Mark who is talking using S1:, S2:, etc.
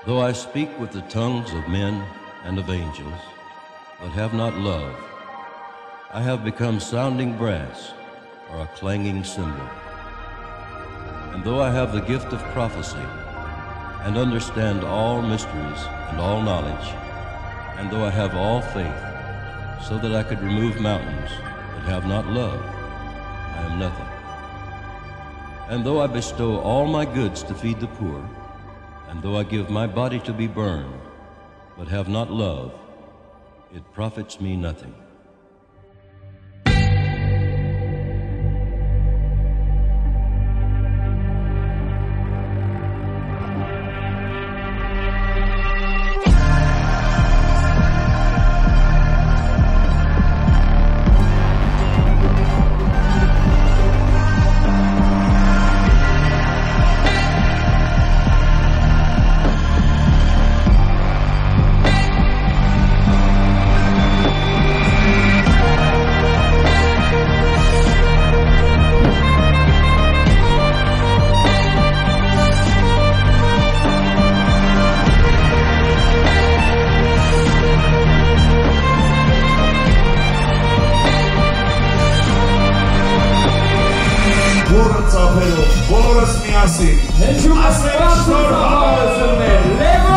S1: Though I speak with the tongues of men and of angels, but have not love, I have become sounding brass or a clanging cymbal. And though I have the gift of prophecy and understand all mysteries and all knowledge, and though I have all faith so that I could remove mountains but have not love, I am nothing. And though I bestow all my goods to feed the poor, and though I give my body to be burned, but have not love, it profits me nothing.
S2: Բոլորս միասին։ Հեչում ասենք շնորհալ։